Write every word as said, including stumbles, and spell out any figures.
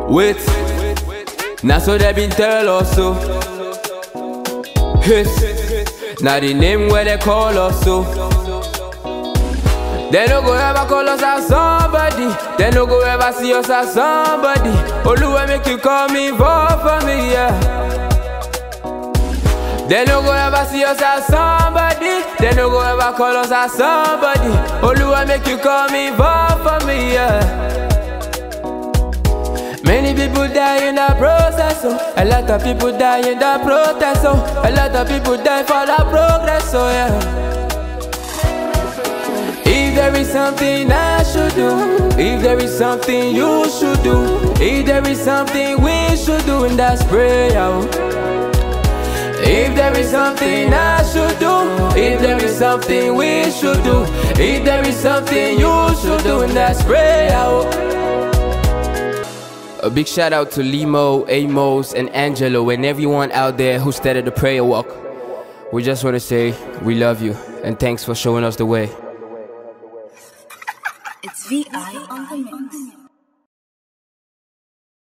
Wait, now so they been tell us so. Yes, now the name where they call us so. They no go ever call us as somebody. They no go ever see us as somebody. Oluwa make you call me vote for me, yeah. They no go ever see us as somebody. They no go ever call us as somebody. Oluwa make you call me vote for me, yeah. Many people die in the process, oh. A lot of people die in the protest, oh. A lot of people die for the progress, oh yeah. If there is something I should do, if there is something you should do, if there is something we should do, and that's pray out. If there is something I should do, if there is something we should do, if there is something you should do, and that's pray out. A big shout out to Limo, Amos, and Angelo, and everyone out there who started the prayer walk. We just want to say we love you, and thanks for showing us the way. It's V I on the mix.